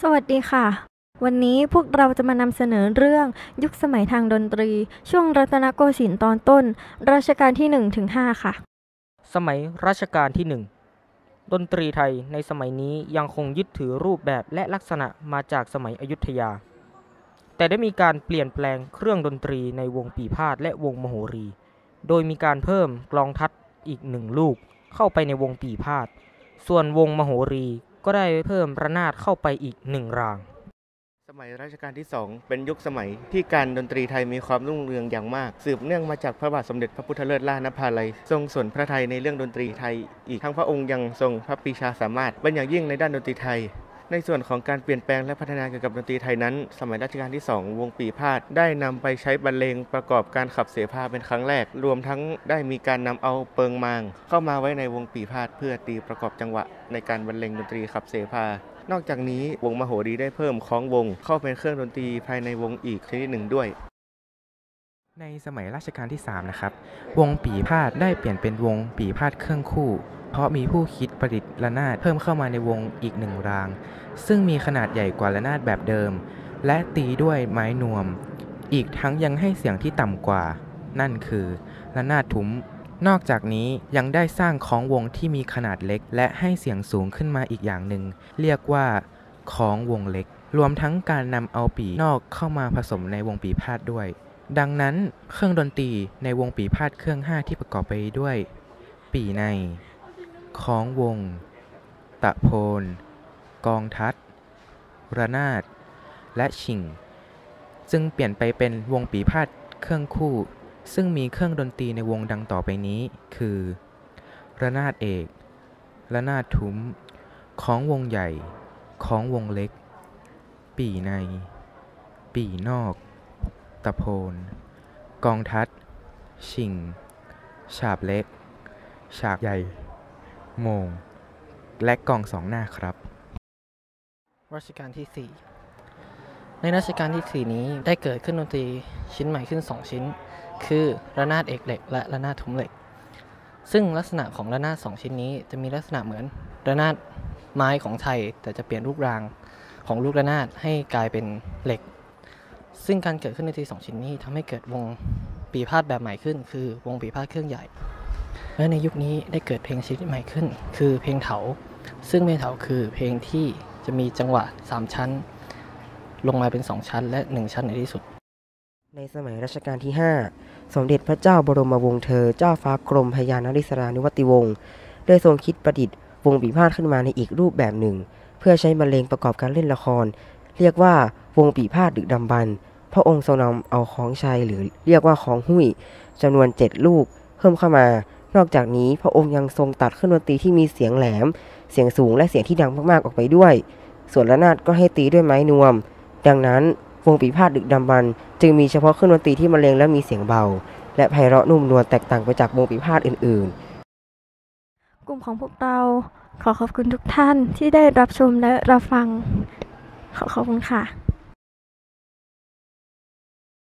สวัสดีค่ะวันนี้พวกเราจะมานำเสนอเรื่องยุคสมัยทางดนตรีช่วงรัตนโกสินทร์ตอนต้นรัชกาลที่1 ถึง 5ค่ะสมัยรัชกาลที่1ดนตรีไทยในสมัยนี้ยังคงยึดถือรูปแบบและลักษณะมาจากสมัยอยุธยาแต่ได้มีการเปลี่ยนแปลงเครื่องดนตรีในวงปีพาทย์และวงมโหรีโดยมีการเพิ่มกลองทัดอีก1ลูกเข้าไปในวงปีพาทย์ส่วนวงมโหรีก็ได้เพิ่มระนาดเข้าไปอีก1รางสมัยรัชกาลที่2เป็นยุคสมัยที่การดนตรีไทยมีความรุ่งเรืองอย่างมากสืบเนื่องมาจากพระบาทสมเด็จพระพุทธเลิศล่านภาลัยทรงสนพระทัยในเรื่องดนตรีไทยอีกทั้งพระองค์ยังทรงพระปรีชาสามารถเป็นอย่างยิ่งในด้านดนตรีไทยในส่วนของการเปลี่ยนแปลงและพัฒนาเกี่ยวกับดนตรีไทยนั้นสมัยรัชกาลที่2วงปีพาทย์ได้นำไปใช้บรรเลงประกอบการขับเสภาเป็นครั้งแรกรวมทั้งได้มีการนำเอาเปิงมางเข้ามาไว้ในวงปีพาทย์เพื่อตีประกอบจังหวะในการบรรเลงดนตรีขับเสภานอกจากนี้วงมโหรีได้เพิ่มคล้องวงเข้าเป็นเครื่องดนตรีภายในวงอีกชนิดหนึ่งด้วยในสมัยรัชกาลที่3นะครับวงปี่พาทย์ได้เปลี่ยนเป็นวงปี่พาทย์เครื่องคู่เพราะมีผู้คิดประดิษฐ์ระนาดเพิ่มเข้ามาในวงอีก1รางซึ่งมีขนาดใหญ่กว่าระนาดแบบเดิมและตีด้วยไม้นวมอีกทั้งยังให้เสียงที่ต่ำกว่านั่นคือระนาดทุ้มนอกจากนี้ยังได้สร้างคล้องวงที่มีขนาดเล็กและให้เสียงสูงขึ้นมาอีกอย่างหนึ่งเรียกว่าคล้องวงเล็กรวมทั้งการนำเอาปี่นอกเข้ามาผสมในวงปี่พาทย์ด้วยดังนั้นเครื่องดนตรีในวงปี่พาทย์เครื่อง5ที่ประกอบไปด้วยปี่ในคล้องวงตะโพนกองทัดระนาดและชิงจึงเปลี่ยนไปเป็นวงปี่พาทย์เครื่องคู่ซึ่งมีเครื่องดนตรีในวงดังต่อไปนี้คือระนาดเอกระนาดทุ้มคล้องวงใหญ่คล้องวงเล็กปี่ในปี่นอกตะโพนกองทัดชิงฉาบเล็กฉากใหญ่โมงและกอง2หน้าครับรัชกาลที่4ในรัชกาลที่4นี้ได้เกิดเครื่องดนตรีชิ้นใหม่ขึ้น2ชิ้นคือระนาดเอกเหล็กและระนาดทุ้มเหล็กซึ่งลักษณะของระนาด2ชิ้นนี้จะมีลักษณะเหมือนระนาดไม้ของไทยแต่จะเปลี่ยนรูปรางของลูกระนาดให้กลายเป็นเหล็กซึ่งการเกิดขึ้นในที2ชิ้นนี้ทำให้เกิดวงปีพาทย์แบบใหม่ขึ้นคือวงปีพาทย์เครื่องใหญ่และในยุคนี้ได้เกิดเพลงชนิดใหม่ขึ้นคือเพลงเถาซึ่งเพลงเถาคือเพลงที่จะมีจังหวะ3ชั้นลงมาเป็น2ชั้นและ1ชั้นในที่สุดในสมัยรัชกาลที่5สมเด็จพระเจ้าบรมวงศ์เธอเจ้าฟ้ากรมพยานริศรานุวัติวงศ์ได้ทรงคิดประดิษฐ์วงปีพาทย์ขึ้นมาในอีกรูปแบบหนึ่งเพื่อใช้บรรเลงประกอบการเล่นละครเรียกว่าวงปีพาทย์ดึกดำบรรพ์พระองค์ทรงนำเอาของชัยหรือเรียกว่าของหุ้ยจำนวน7ลูกเพิ่มเข้ามานอกจากนี้พระองค์ยังทรงตัดเครื่องดนตรีที่มีเสียงแหลมเสียงสูงและเสียงที่ดังมากๆออกไปด้วยส่วนระนาดก็ให้ตีด้วยไม้นวมดังนั้นวงปีพาทย์ดึกดำบรรพ์จึงมีเฉพาะเครื่องดนตรีที่บรรเลงและมีเสียงเบาและไพเราะนุ่มนวลแตกต่างไปจากวงปีพาทย์อื่นๆกลุ่มของพวกเราขอขอบคุณทุกท่านที่ได้รับชมและรับฟังขอบคุณค่ะ